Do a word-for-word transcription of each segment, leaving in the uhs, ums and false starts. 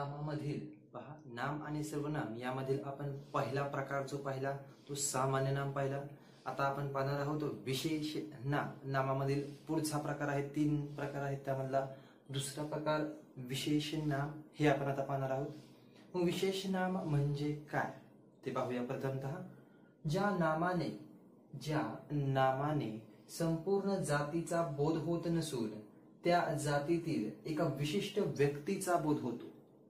नामामधील पहा, नाम आणि सर्वनाम यामधील आपण पहिला प्रकार जो पाहिला तो सामान्य नाम पाहिला. आता आपण पाहणार आहोत विशेष नाम. नामामधील पुढचा प्रकार आहे, तीन प्रकार आहेत त्यामधला दुसरा प्रकार विशेष नाम, हे आपण आता पाहणार आहोत. मग विशेष नाम म्हणजे काय ते पाहूया. प्रथमतः ज्या नामाने ज्या नामाने संपूर्ण जातीचा बोध होत नसून त्या जातीतील एका विशिष्ट व्यक्तीचा बोध होतो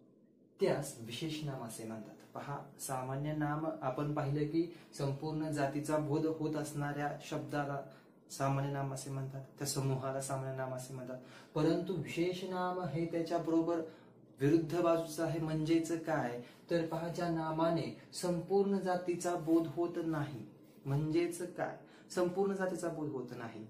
त्यास विशेष नाम असे म्हणतात. पहा, सामान्य नाम आपण पाहिलं की संपूर्ण जातीचा बोध होत असणाऱ्या शब्दाला सामान्य नाम असे म्हणतात, त्या समूहाला सामान्य नाम असे म्हणतात. परंतु विशेष नाम हे त्याच्या बरोबर विरुद्ध बाजूचं आहे. म्हणजेच काय तर पहा, ज्या नामाने संपूर्ण जातीचा बोध होत नाही, म्हणजेच काय संपूर्ण जातीचा बोध होत नाही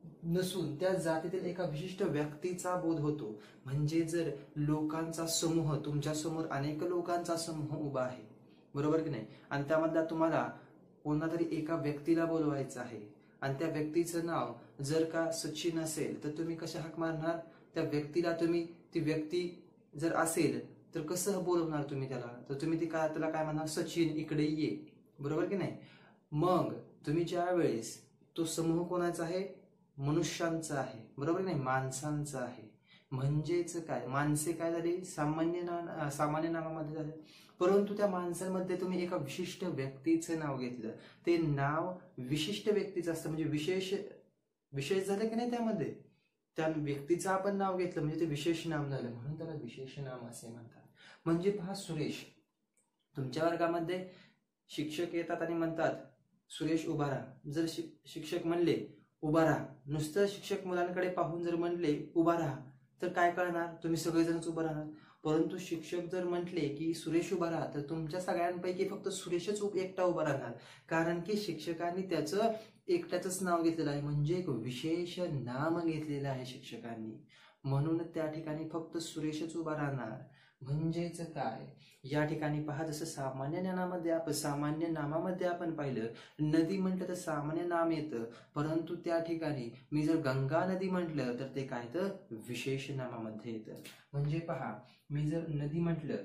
नसून त्या जातीतील एका विशिष्ट व्यक्तीचा बोध होतो. म्हणजे जर लोकांचा समूह, तुमच्या समोर अनेक लोकांचा समूह उभा आहे, बरोबर की नाही, आणि त्यामधला तुम्हाला कोणत्या तरी एका व्यक्तीला बोलवायचं आहे आणि त्या व्यक्तीचं नाव जर का सचिन असेल तर तुम्ही कशा हाक मारणार त्या व्यक्तीला? तुम्ही ती व्यक्ती जर असेल तर कसं बोलवणार तुम्ही त्याला? तर तुम्ही ती काय त्याला काय म्हणणार, सचिन इकडे ये, बरोबर की नाही. मग तुम्ही ज्या वेळेस तो समूह कोणाचा आहे, मनुष्यांचा आहे, बरोबर नाही, माणसांचा आहे. म्हणजेच काय माणसे काय झाली सामान्य नाम सामान्य नामामध्ये झाले. परंतु त्या माणसांमध्ये तुम्ही एका विशिष्ट व्यक्तीचं नाव घेतलं, ते नाव विशिष्ट व्यक्तीचं असतं, म्हणजे विशेष विशेष झालं की नाही, त्यामध्ये त्या व्यक्तीचं आपण नाव घेतलं म्हणजे ते विशेष नाम झालं, म्हणून त्याला विशेष नाम असे म्हणतात. म्हणजे पहा, सुरेश, तुमच्या वर्गामध्ये शिक्षक येतात आणि म्हणतात सुरेश उभा राहा. जर शिक्षक म्हणले उभा राहा, नुसतं शिक्षक मुलांकडे पाहून जर म्हणले उभा राहा तर काय कळणार, तुम्ही सगळेजणच उभं राहणार. परंतु शिक्षक जर म्हटले की सुरेश उभा राहा तर तुमच्या सगळ्यांपैकी फक्त सुरेशच एकटा उभा राहणार, कारण की शिक्षकांनी त्याचं एकट्याच नाव घेतलेलं आहे, म्हणजे एक विशेष नाम घेतलेलं आहे शिक्षकांनी, म्हणून त्या ठिकाणी फक्त सुरेशच उभा राहणार. म्हणजेच काय या ठिकाणी पहा, जसं सामान्य नामामध्ये आपण सामान्य नामामध्ये आपण पाहिलं, नदी म्हटलं तर सामान्य नाम येतं, परंतु त्या ठिकाणी मी जर गंगा नदी म्हटलं तर ते काय तर विशेष नामामध्ये येतं. म्हणजे पहा, मी जर नदी म्हटलं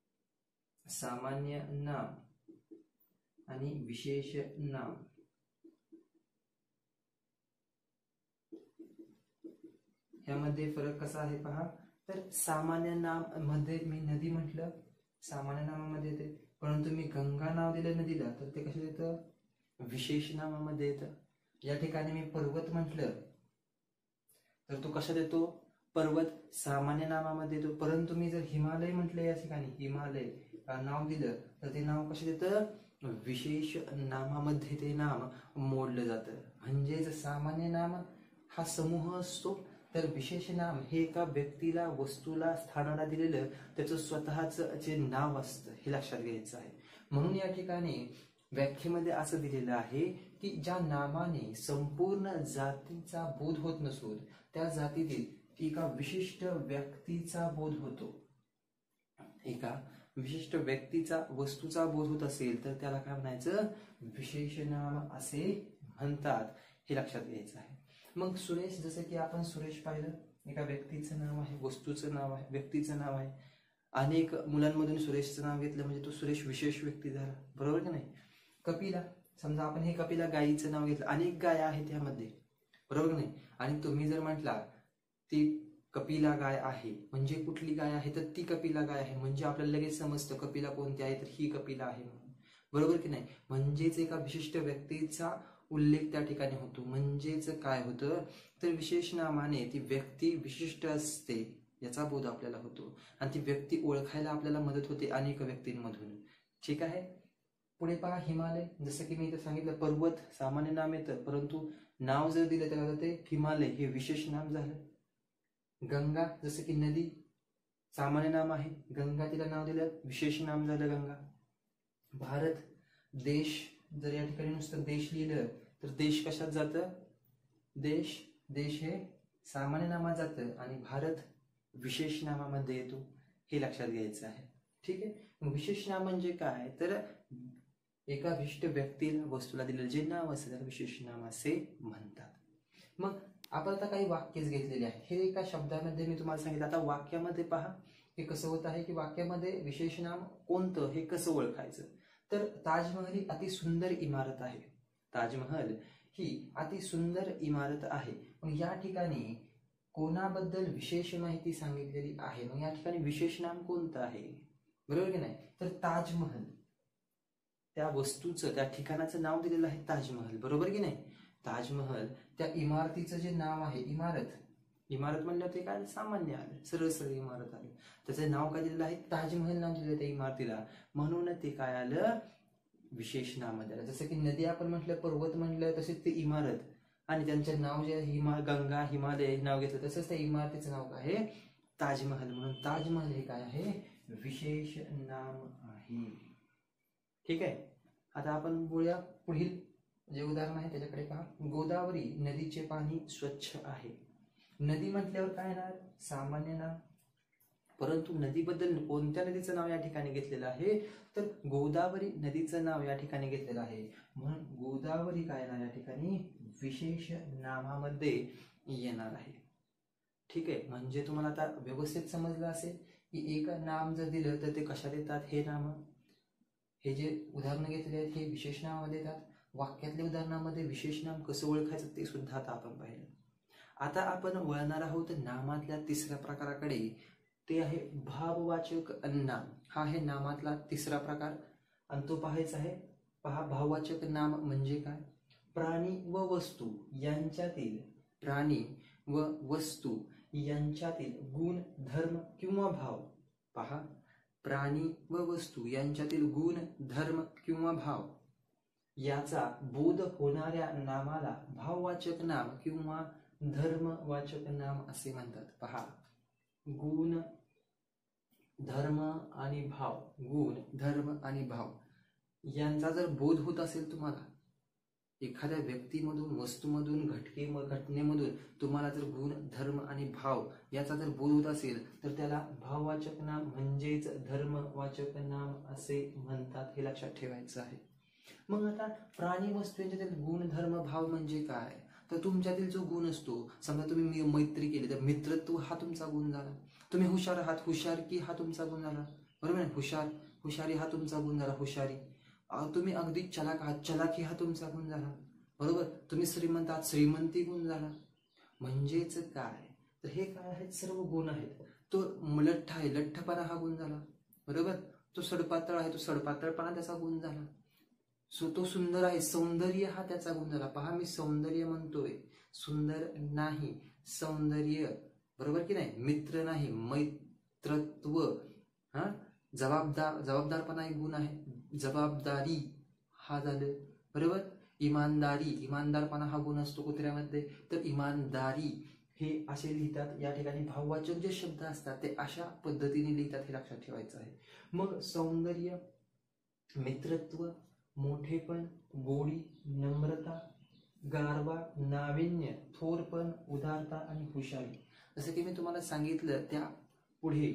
सामान्य नाम आणि विशेष नाम, यामध्ये फरक कसा आहे पहा. तर सामान्य नाम मध्ये मी नदी म्हटलं सामान्य नामामध्ये येते, परंतु मी गंगा नाव दिलं नदीला तर ते कशात येतं, विशेष नामामध्ये येतं. या ठिकाणी मी पर्वत म्हटलं तर तो कशात येतो, पर्वत सामान्य नामामध्ये येतो. परंतु मी जर हिमालय म्हटलं या ठिकाणी हिमालय नाव दिलं तर ते नाव कशात येतं, विशेष नामामध्ये ते नाम मोडलं जातं. म्हणजेच सामान्य नाम हा समूह असतो, तर विशेष नाम हे एका व्यक्तीला, वस्तूला, स्थानाला दिलेलं त्याचं स्वतःच जे नाव असतं, हे लक्षात घ्यायचं आहे. म्हणून या ठिकाणी व्याख्येमध्ये असं दिलेलं आहे की ज्या नामाने संपूर्ण जातीचा बोध होत नसून त्या जातीतील एका विशिष्ट व्यक्तीचा बोध होतो, एका विशिष्ट व्यक्तीचा, वस्तूचा बोध होत असेल तर त्याला काय म्हणायचं, विशेष नाम असे म्हणतात, हे लक्षात घ्यायचं आहे. मग सुरेश, जसं की आपण सुरेश पाहिलं, एका व्यक्तीचं नाव आहे, वस्तूचं नाव आहे, व्यक्तीचं नाव आहे. अनेक मुलांमधून सुरेशचं नाव घेतलं म्हणजे तो सुरेश विशेष व्यक्ती झाला, बरोबर की नाही. कपिला, समजा आपण हे कपिला गायीचं नाव घेतलं, अनेक गाय आहेत त्यामध्ये, बरोबर की नाही, आणि तुम्ही जर म्हटला ती कपिला गाय आहे म्हणजे कुठली गाय आहे तर ती कपिला गाय आहे, म्हणजे आपल्याला लगेच समजतं कपिला कोणती आहे तर ही कपिला आहे म्हणून, बरोबर की नाही. म्हणजेच एका विशिष्ट व्यक्तीचा उल्लेख त्या ठिकाणी होतो. म्हणजेच काय होतं तर विशेष नामाने ती व्यक्ती विशिष्ट असते याचा बोध आपल्याला होतो आणि ती व्यक्ती ओळखायला आपल्याला मदत होते अनेक व्यक्तींमधून. ठीक आहे. पुढे पहा, हिमालय, जसं की मी इथं सांगितलं पर्वत सामान्य नाम येतं, परंतु नाव जर दिलं त्याला ते हिमालय हे विशेष नाम झालं. गंगा, जसं की नदी सामान्य नाम आहे, गंगा तिला नाव दिलं, विशेष नाम झालं गंगा. भारत, देश, जर या ठिकाणी नुसतं देश लिहिलं तर देश कशात जातं, देश देश हे सामान्य नामात जातं आणि भारत विशेष नामामध्ये येतो, हे लक्षात घ्यायचं आहे. ठीक आहे. विशेष नाम म्हणजे काय तर एका विशिष्ट व्यक्तीला, वस्तूला दिलेलं जे नाव असेल त्याला विशेष नाम असे म्हणतात. मग आपण आता काही वाक्यच घेतलेले आहे, हे एका शब्दामध्ये मी तुम्हाला सांगितलं. आता वाक्यामध्ये पहा, हे कसं होत आहे की वाक्यामध्ये विशेष नाम कोणतं हे कसं ओळखायचं. तर ताजमहल ही अति सुंदर इमारत आहे. ताजमहल ही अति सुंदर इमारत आहे. मग या ठिकाणी कोणाबद्दल विशेष माहिती सांगितलेली आहे. मग या ठिकाणी विशेष नाम कोणतं आहे, बरोबर की नाही. तर ताजमहल त्या वस्तूचं, त्या ठिकाणाचं नाव दिलेलं आहे ताजमहल, बरोबर की नाही. ताजमहल त्या इमारतीचं जे नाव आहे, इमारत इमारत म्हणलं ते काय सामान्य आलं, सरळ सरळ इमारत आलं, त्याचं नाव काय दिलेलं आहे, ताजमहल नाव दिलेलं त्या इमारतीला, म्हणून ते काय आलं, विशेष नाम आलं. जसं की नदी आपण म्हटलं, पर्वत म्हटलं, तसेच ते इमारत आणि त्यांचं नाव जे हिमा गंगा हिमालय नाव घेतलं, तसंच त्या इमारतीचं नाव काय आहे, ताजमहल. म्हणून ताजमहल हे काय आहे, विशेष नाम आहे. ठीक आहे. आता आपण बोलूया पुढील जे उदाहरण आहे त्याच्याकडे पहा. गोदावरी नदीचे पाणी स्वच्छ आहे. नदी म्हटल्यावर काय येणार, सामान्य नाम. परंतु नदीबद्दल कोणत्या नदीचं नाव या ठिकाणी घेतलेलं आहे, तर गोदावरी नदीचं नाव या ठिकाणी घेतलेलं आहे. म्हणून गोदावरी काय येणार या ठिकाणी, विशेष नामामध्ये येणार आहे. ठीक आहे. म्हणजे तुम्हाला आता व्यवस्थित समजलं असेल की एक नाम जर दिलं तर ते कशात येतात, हे नाम, हे जे उदाहरणं घेतलेले आहेत हे विशेष नामामध्ये येतात. वाक्यातल्या उदाहरणामध्ये विशेष नाम कसं ओळखायचं ते सुद्धा आता आपण पाहिलं. आता आपण वळणार आहोत नामातल्या तिसऱ्या प्रकाराकडे, ते आहे भाववाचक नाम. हा आहे नामातला तिसरा प्रकार आणि तो पाहायचा आहे. पहा, भाववाचक नाम म्हणजे काय, प्राणी व वस्तू यांच्यातील प्राणी व वस्तू यांच्यातील गुण, धर्म किंवा भाव. पहा, प्राणी व वस्तू यांच्यातील गुण, धर्म किंवा भाव याचा बोध होणाऱ्या नामाला भाववाचक नाम किंवा धर्मवाचक नाम असे म्हणतात. पहा, गुण, धर्म आणि भाव, गुण, धर्म आणि भाव यांचा जर बोध होत असेल तुम्हाला, एखाद्या व्यक्तीमधून, वस्तूमधून, घटके घटनेमधून तुम्हाला जर गुण, धर्म आणि भाव याचा जर बोध होत असेल तर त्याला भाववाचक नाम म्हणजेच धर्मवाचक नाम असे म्हणतात. हे लक्षात ठेवायचं आहे. मग आता प्राणी वस्तू यांच्यातील गुण, धर्म, भाव म्हणजे काय, तर तुमच्यातील जो गुण असतो, समजा तुम्ही मैत्री केली तर मित्रत्व हा तुमचा गुण झाला. तुम्ही हुशार आहात, हुशारकी हा तुमचा गुण झाला, बरोबर आहे. हुशार हुशारी हा तुमचा गुण झाला, हुशारी. तुम्ही अगदी चलाक आहात, चलाकी हा तुमचा गुण झाला, बरोबर. तुम्ही श्रीमंत आहात, श्रीमंती गुण झाला. म्हणजेच काय, तर हे काय आहेत, सर्व गुण आहेत. तो लठ्ठ आहे, लठ्ठपणा हा गुण झाला, बरोबर. तो सडपातळ आहे, तो सडपातळपणा त्याचा गुण झाला. सो तो सुंदर आहे, सौंदर्य हा त्याचा गुण झाला. पहा, मी सौंदर्य म्हणतोय, सुंदर नाही, सौंदर्य, बरोबर की नाही. मित्र नाही, मैत्रत्व. हा, जबाबदार, जबाबदारपणा एक गुण आहे, जबाबदारी हा झालं, बरोबर. इमानदारी, इमानदारपणा हा गुण असतो कुत्र्यामध्ये, तर इमानदारी हे असे लिहितात. या ठिकाणी भाववाचक जे शब्द असतात ते अशा पद्धतीने लिहितात, हे लक्षात ठेवायचं आहे. मग सौंदर्य, मित्रत्व, मोठेपण, गोडी, नम्रता, गारवा, नाविन्य, थोरपण, उदारता आणि हुशारी. जसं की मी तुम्हाला सांगितलं, त्या पुढे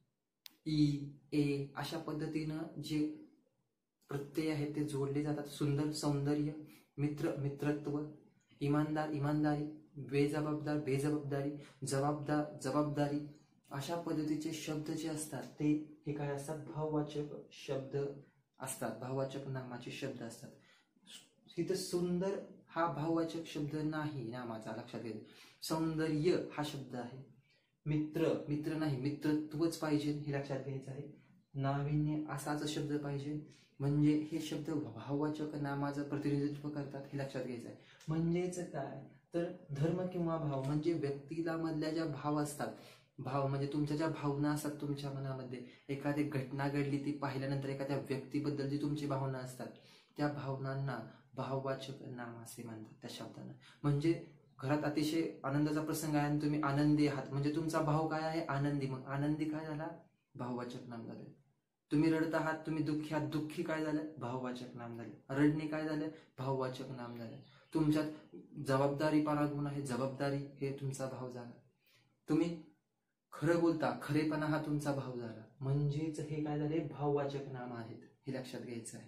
ई, ए अशा पद्धतीनं जे प्रत्यय आहेत ते जोडले जातात. सुंदर, सौंदर्य, मित्र, मित्रत्व, इमानदार, इमानदारी, बेजबाबदार, बेजबाबदारी, जबाबदार, जबाबदारी, अशा पद्धतीचे शब्द जे असतात ते हे काय असतात, भाववाचक शब्द असतात, भाववाचक नामाचे शब्द असतात. इथं सुंदर हा भाववाचक शब्द नाही नामाचा, लक्षात घ्या. सौंदर्य हा शब्द आहे. मित्र, मित्र नाही, मित्रत्वच पाहिजे, हे लक्षात घ्यायचं आहे. नाविन्य असाच शब्द पाहिजे, म्हणजे हे शब्द भाववाचक नामाचं प्रतिनिधित्व करतात, हे लक्षात घ्यायचं आहे. म्हणजेच काय, तर धर्म किंवा भाव म्हणजे व्यक्तीला मधल्या ज्या भाव असतात, भाव म्हणजे तुमच्या ज्या भावना असतात तुमच्या मनामध्ये, एखादी घटना घडली ती पाहिल्यानंतर एखाद्या व्यक्तीबद्दल जी तुमची भावना असतात, त्या भावनांना भाववाचक नाम असे म्हणतात त्या शब्दांना. म्हणजे घरात अतिशय आनंदाचा प्रसंग आहे आणि तुम्ही आनंदी आहात, म्हणजे तुमचा भाव काय आहे, आनंदी. मग आनंदी काय झाला, भाववाचक नाम झालं. तुम्ही रडत आहात, तुम्ही दुःखी आहात, दुःखी काय झालं, भाववाचक नाम झालं. रडणे काय झालं, भाववाचक नाम झालं. तुमच्यात जबाबदारीपणा गुण आहे, जबाबदारी हे तुमचा भाव झाला. तुम्ही खरं बोलता, खरेपणा हा तुमचा भाव झाला. म्हणजेच हे काय झाले, भाववाचक नाम आहेत, हे लक्षात घ्यायचं आहे.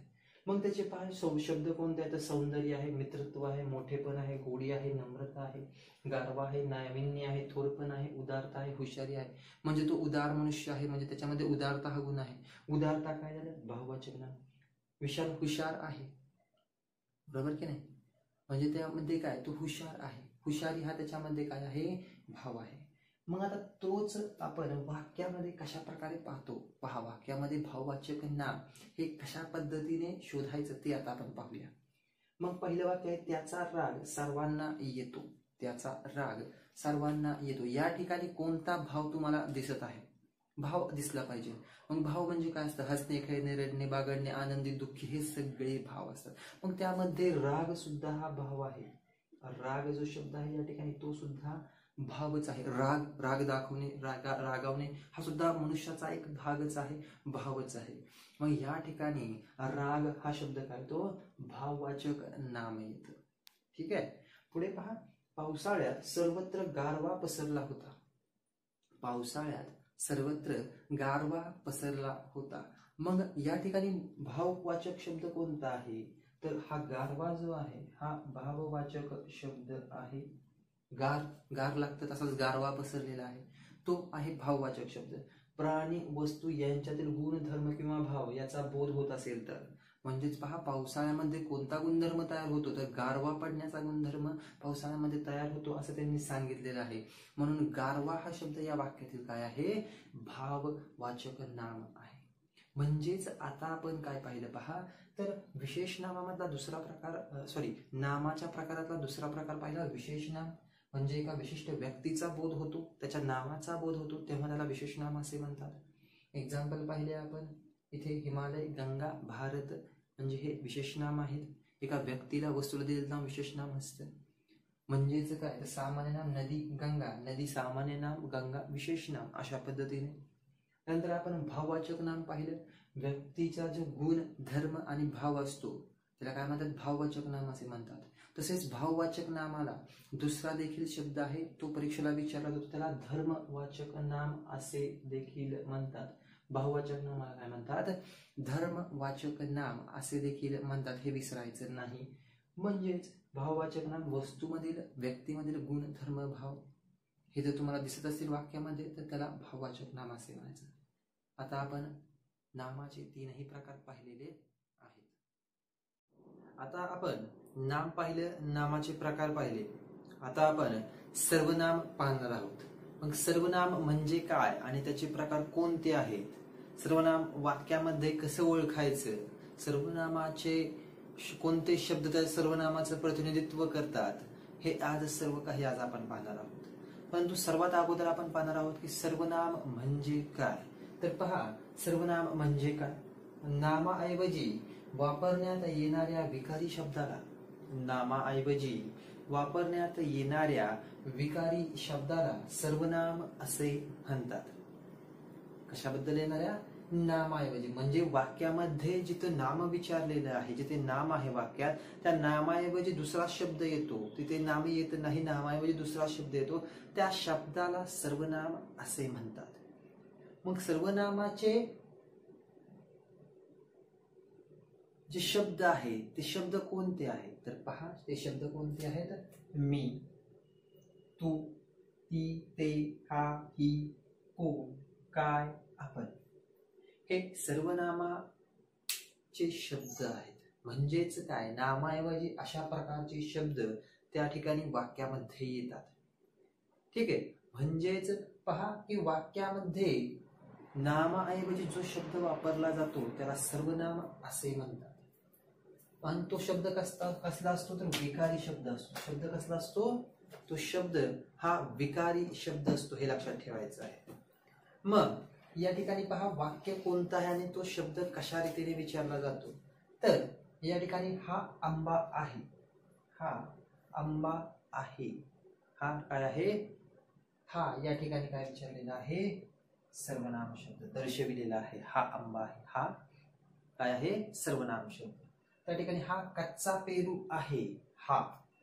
मग त्याचे पाच शब्द कोणते आहेत? सौंदर्य आहे, मित्रत्व आहे, मोठेपण आहे, गोडी आहे, नम्रता आहे, गारवा आहे, नाविन्य आहे, थोरपण आहे, उदारता आहे, हुशारी आहे. म्हणजे तो उदार मनुष्य आहे, म्हणजे त्याच्यामध्ये उदारता हा गुण आहे. उदारता काय झालं? भाववाचक नाम. विशाल हुशार आहे, बरोबर की नाही? म्हणजे त्यामध्ये काय? तो हुशार आहे. हुशारी हा त्याच्यामध्ये काय आहे? भाव आहे. मग आता तोच आपण वाक्यामध्ये कशा प्रकारे पाहतो? पहा, वाक्यामध्ये भाववाचक नाम हे कशा पद्धतीने शोधायचं ते आता आपण पाहूया. मग पहिलं वाक्य आहे, त्याचा राग सर्वांना येतो. त्याचा राग सर्वांना येतो. या ठिकाणी कोणता भाव तुम्हाला दिसत आहे? भाव दिसला पाहिजे. मग भाव म्हणजे काय असतं? हसणे, खेळणे, रडणे, बागडणे, आनंदी, दुःखी हे सगळे भाव असतात. मग त्यामध्ये राग सुद्धा हा भाव आहे. राग जो शब्द आहे या ठिकाणी तो सुद्धा भावच आहे. राग राग दाखवणे, रागा रागावणे हा सुद्धा मनुष्याचा एक भागच आहे, भावच आहे. मग या ठिकाणी राग हा शब्द काय? तो भाववाचक नाम येतं. ठीक आहे. पुढे पहा, पावसाळ्यात सर्वत्र गारवा पसरला होता. पावसाळ्यात सर्वत्र गारवा पसरला होता. मग या ठिकाणी भाववाचक शब्द कोणता आहे? तर हा गारवा जो आहे हा भाववाचक शब्द आहे. गार गार लागतं, तसाच गारवा पसरलेला आहे, तो आहे भाववाचक शब्द. प्राणी, वस्तू यांच्यातील गुणधर्म किंवा भाव याचा बोध होत असेल तर, म्हणजेच पहा, पावसाळ्यामध्ये कोणता गुणधर्म तयार होतो? तर गारवा पडण्याचा गुणधर्म पावसाळ्यामध्ये तयार होतो असं त्यांनी सांगितलेलं आहे. म्हणून गारवा हा शब्द या वाक्यातील काय आहे? भाववाचक नाम आहे. म्हणजेच आता आपण काय पाहिलं पहा, तर विशेष नामामधला दुसरा प्रकार, सॉरी नामाच्या प्रकारातला दुसरा प्रकार पाहिला विशेष नाम. म्हणजे एका विशिष्ट व्यक्तीचा बोध होतो, त्याच्या नावाचा बोध होतो, तेव्हा त्याला विशेष नाम असे म्हणतात. एक्झाम्पल पाहिले आपण इथे, हिमालय, गंगा, भारत म्हणजे हे विशेष नाम आहेत. एका व्यक्तीला, वस्तूला दिलेलं नाव विशेष नाम असतं. म्हणजेच काय? सामान्य नाम नदी, गंगा, नदी सामान्य नाम, गंगा विशेष नाम, अशा पद्धतीने. नंतर आपण भाववाचक नाम पाहिलं. व्यक्तीचा जो गुण, धर्म आणि भाव असतो त्याला काय म्हणतात? भाववाचक नाम असे म्हणतात. तसेच भाववाचक नामाला दुसरा देखील शब्द आहे, तो परीक्षेला विचारला जातो, त्याला धर्मवाचक नाम असे देखील म्हणतात. भाववाचक नामाला काय म्हणतात? धर्मवाचक नाम असे देखील म्हणतात, हे विसरायचं नाही. म्हणजेच भाववाचक नाम वस्तूमधील, व्यक्तीमधील गुण, धर्म, भाव हे जर तुम्हाला दिसत असतील वाक्यामध्ये तर त्याला भाववाचक नाम असे म्हणायचं. आता आपण नामाचे तीनही प्रकार पाहिलेले आहेत. आता आपण नाम पाहिले, नामाचे प्रकार पाहिले. आता आपण सर्वनाम पाहणार आहोत. मग सर्वनाम म्हणजे काय आणि त्याचे प्रकार कोणते आहेत? सर्वनाम वाक्यामध्ये कसं ओळखायचं? सर्वनामाचे कोणते शब्द त्या सर्वनामाचं प्रतिनिधित्व करतात? हे आज सर्व काही आज आपण पाहणार आहोत. परंतु सर्वात अगोदर आपण पाहणार आहोत की सर्वनाम म्हणजे काय. तर पहा, सर्वनाम म्हणजे काय? नामाऐवजी वापरण्यात येणाऱ्या विकारी शब्दाला, नामाऐवजी वापरण्यात येणाऱ्या विकारी शब्दाला सर्वनाम असे म्हणतात. कशाबद्दल येणाऱ्या? नामाऐवजी. म्हणजे वाक्यामध्ये जिथं नाम विचारलेलं आहे, जिथे नाम आहे वाक्यात, त्या नामाऐवजी दुसरा शब्द येतो, तिथे नाम येत नाही, नामाऐवजी दुसरा शब्द येतो, त्या शब्दाला सर्वनाम असे म्हणतात. मग सर्वनामाचे जे शब्द आहेत ते शब्द कोणते आहेत? तर पहा, ते शब्द कोणते आहेत? मी, तू, ती, ते, हा, ही, कोण, काय, आपण हे सर्वनामाचे शब्द आहेत. म्हणजेच काय? नामाऐवजी अशा प्रकारचे शब्द त्या ठिकाणी वाक्यामध्ये येतात. ठीक आहे. म्हणजेच पहा की वाक्यामध्ये नामाऐवजी जो शब्द वापरला जातो त्याला सर्वनाम असे म्हणतात. पण तो शब्द कसला कसला असतो? तर विकारी शब्द असतो. शब्द कसला असतो? तो शब्द हा विकारी शब्द असतो, हे लक्षात ठेवायचं आहे. मग या ठिकाणी पहा, वाक्य कोणतं आहे आणि तो शब्द कशा रीतीने विचारला जातो? तर या ठिकाणी हा आंबा आहे, हा आंबा आहे, हा काय आहे? हा या ठिकाणी काय विचारलेला आहे? सर्वनाम शब्द दर्शविलेला आहे. हा आंबा आहे, हा काय आहे? सर्वनाम शब्द. त्या ठिकाणी हा कच्चा पेरू आहे, हा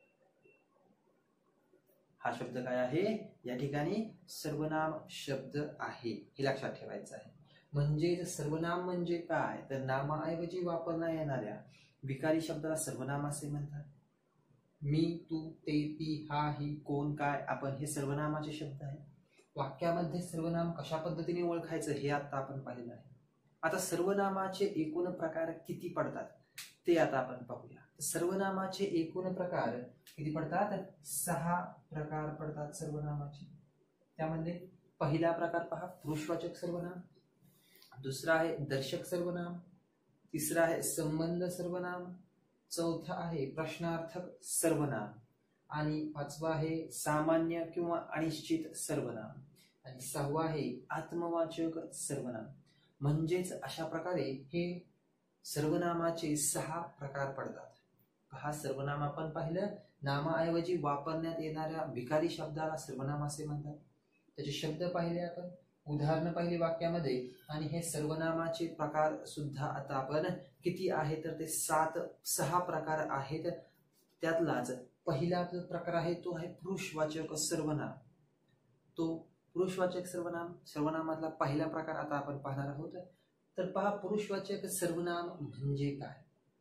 हा शब्द काय आहे? या ठिकाणी सर्वनाम शब्द आहे, हे लक्षात ठेवायचं आहे. म्हणजेच सर्वनाम म्हणजे काय, तर नामाऐवजी वापरण्यात येणाऱ्या विकारी शब्दाला सर्वनाम असे म्हणतात. मी, तू, ते, ती, हा, ही, कोण, काय, आपण हे सर्वनामाचे शब्द आहेत. वाक्यामध्ये सर्वनाम कशा पद्धतीने ओळखायचं हे आता आपण पाहिलं आहे. आता सर्वनामाचे एकूण प्रकार किती पडतात ते आता आपण पाहूया. सर्वनामाचे एकूण प्रकार किती पडतात, सहा प्रकार पडतात सर्वनामाचे. त्यामध्ये पहिला प्रकार पहा, पुरुषवाचक सर्वनाम. दुसरा आहे दर्शक सर्वनाम. तिसरा आहे संबंध सर्वनाम. चौथा आहे प्रश्नार्थक सर्वनाम. आणि पाचवा आहे सामान्य किंवा अनिश्चित सर्वनाम. आणि सहावा आहे आत्मवाचक सर्वनाम. म्हणजेच अशा प्रकारे हे सर्वनामाचे सहा प्रकार पडतात. हा सर्वनाम आपण पाहिलं, नामाऐवजी वापरण्यात येणाऱ्या विकारी शब्दाला सर्वनाम असे म्हणतात. त्याचे शब्द पाहिले आपण, उदाहरण पाहिली वाक्यामध्ये. आणि हे सर्वनामाचे प्रकार सुद्धा आता आपण किती आहे तर ते सात सहा प्रकार आहेत. त्यातलाच पहिला जो प्रकार आहे तो आहे पुरुषवाचक सर्वनाम. तो पुरुषवाचक सर्वनाम सर्वनामातला पहिला प्रकार आता आपण पाहणार आहोत. तर पहा, पुरुषवाचक सर्वनाम म्हणजे काय.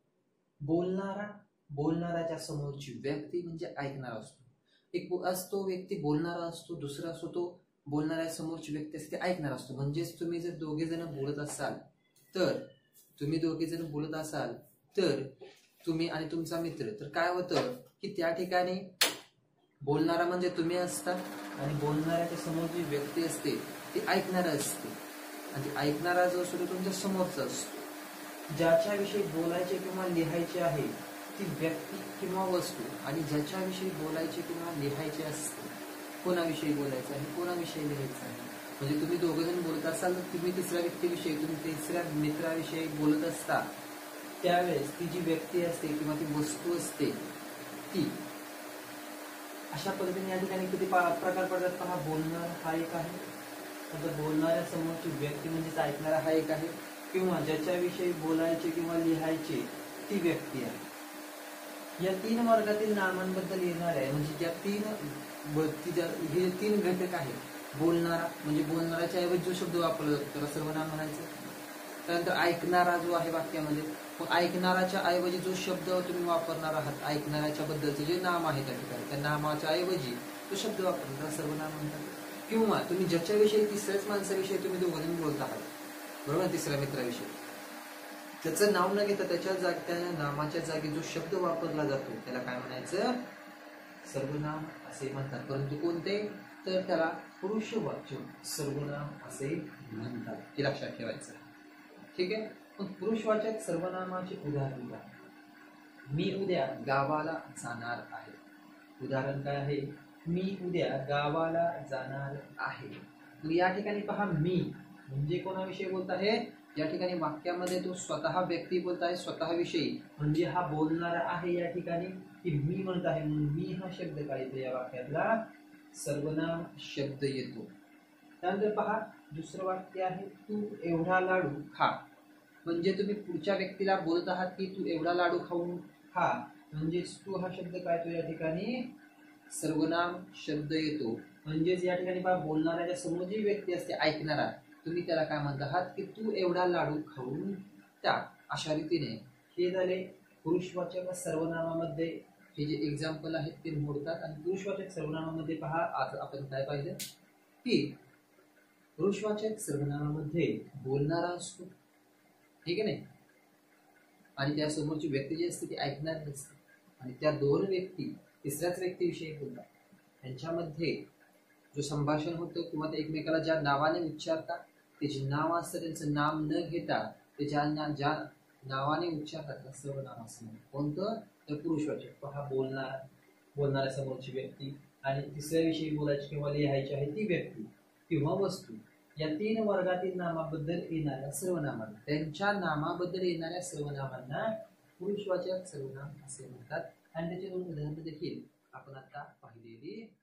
बोलणारा, बोलणाऱ्याच्या समोरची व्यक्ती म्हणजे ऐकणारा असतो. एक असतो व्यक्ती बोलणारा असतो, दुसरा असतो तो बोलणाऱ्या समोरची व्यक्ती असते ऐकणारा असतो. म्हणजेच तुम्ही जर दोघे जण बोलत असाल तर तुम्ही दोघे जण बोलत असाल तर तुम्ही आणि तुमचा मित्र, तर काय होतं की त्या ठिकाणी बोलणारा म्हणजे तुम्ही असता आणि बोलणाऱ्याच्या समोर जी व्यक्ती असते ती ऐकणारा असते. आणि ऐकणारा जो असतो तो तुमच्या समोरचा असतो. ज्याच्याविषयी बोलायचे किंवा लिहायचे आहे ती व्यक्ती किंवा वस्तू, आणि ज्याच्याविषयी बोलायचे किंवा लिहायचे असते, कोणाविषयी बोलायचं आहे, कोणाविषयी लिहायचं आहे. म्हणजे तुम्ही दोघे जण बोलत असाल तर तुम्ही तिसऱ्या व्यक्तीविषयी, तुम्ही तिसऱ्या मित्राविषयी बोलत असता, त्यावेळेस ती जी व्यक्ती असते किंवा ती वस्तू असते ती. अशा पद्धतीने या ठिकाणी किती प्रकार पडतात पहा. बोलणार हा एक आहे, नंतर बोलणाऱ्या समोरची व्यक्ती म्हणजेच ऐकणारा हा एक आहे, किंवा ज्याच्याविषयी बोलायचे किंवा लिहायचे ती व्यक्ती आहे. या तीन वर्गातील नामांबद्दल येणार आहे. म्हणजे त्या तीन हे तीन घटक आहेत. बोलणारा म्हणजे बोलणाऱ्याच्या ऐवजी जो शब्द वापरला जातो त्याला सर्वनाम म्हणायचं. त्यानंतर ऐकणारा जो आहे वाक्यामध्ये, मग ऐकणाराच्या ऐवजी जो शब्द तुम्ही वापरणार आहात, ऐकणाऱ्याच्या बद्दलचं जे नाम आहे त्या ठिकाणी, त्या नामाच्या ऐवजी जो शब्द वापरला त्याला सर्वनाम म्हणतात. किंवा तुम्ही ज्याच्याविषयी, तिसऱ्याच माणसाविषयी तुम्ही दोघांनी बोलत आहात, बरोबर, तिसऱ्या मित्राविषयी, त्याचं नाव न घेता त्याच्या जागी, त्या नामाच्या जागी जो शब्द वापरला जातो त्याला काय म्हणायचं, सर्वनाम असे म्हणतात. परंतु कोणते, तर त्याला पुरुषवाचक सर्वनाम असे म्हणतात. हे लक्षात ठेवायचं. ठीक आहे. मग पुरुषवाचक सर्वनामाचे उदाहरण काय. मी उद्या गावाला जाणार आहे. उदाहरण काय आहे, मी उद्या गावाला जाणार आहे. मग या ठिकाणी पहा, मी म्हणजे कोणाविषयी बोलत आहे, या ठिकाणी वाक्यामध्ये तो स्वतः व्यक्ती बोलत आहे, स्वतःविषयी, म्हणजे हा बोलणारा आहे. या ठिकाणी की मी म्हणत आहे, मी हा शब्द काय येतो या वाक्यातला, सर्वनाम शब्द येतो. त्यानंतर पहा, दुसरं वाक्य आहे, तू एवढा लाडू खा. म्हणजे तुम्ही पुढच्या व्यक्तीला बोलत आहात की तू एवढा लाडू खाऊन खा. म्हणजेच तू हा शब्द काय तो या ठिकाणी सर्वनाम शब्द येतो. म्हणजेच या ठिकाणी पहा, बोलणाऱ्याच्या समोर जी व्यक्ती असते ऐकणारा, तुम्ही त्याला काय म्हणत आहात की तू एवढा लाडू खाऊन टाक. अशा रीतीने हे झाले पुरुषवाचक सर्वनामामध्ये हे जे एक्झाम्पल आहेत ते मोडतात. आणि पुरुषवाचक सर्वनामामध्ये पहा, आता आपण काय पाहिलं की पुरुषवाचक सर्वनामामध्ये बोलणारा असतो, ठीक आहे नाही, आणि त्या समोरची व्यक्ती जी असते ती ऐकणारी असते. आणि त्या दोन व्यक्ती तिसऱ्याच व्यक्तीविषयी बोलतात. त्यांच्यामध्ये जो संभाषण होतं किंवा ते एकमेकाला ज्या नावाने उच्चारतात, ते जे नाव असतं त्यांचं नाम न घेता ते ज्या ज्या नावाने उच्चारतात त्याला सर्वनाम असं म्हणतात. कोणतं, तर पुरुषवाचक. पहा, बोलणार, बोलणाऱ्या समोरची व्यक्ती, आणि तिसऱ्या विषयी बोलायची किंवा लिहायची आहे ती व्यक्ती किंवा वस्तू. या तीन वर्गातील नामाबद्दल येणाऱ्या सर्वनामांना, त्यांच्या नामाबद्दल येणाऱ्या सर्वनामांना पुरुषवाचक सर्वनाम असे म्हणतात. आणि त्याचे दोन उदाहरणं देखील आपण आता पाहिलेली